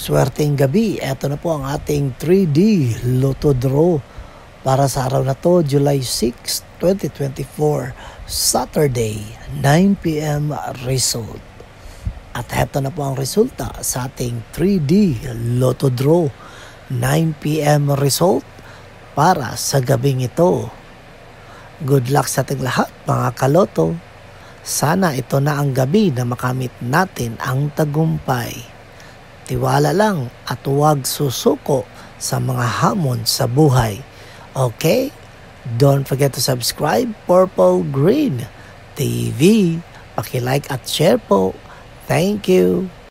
Swerteng gabi, eto na po ang ating 3D Lotto Draw para sa araw na to, July 6, 2024, Saturday, 9 p.m. result. At eto na po ang resulta sa ating 3D Lotto Draw, 9 p.m. result para sa gabing ito. Good luck sa ating lahat mga kaloto. Sana ito na ang gabi na makamit natin ang tagumpay. Tiwala lang at huwag susuko sa mga hamon sa buhay. Okay? Don't forget to subscribe Purple Green TV. Paki-like at share po. Thank you.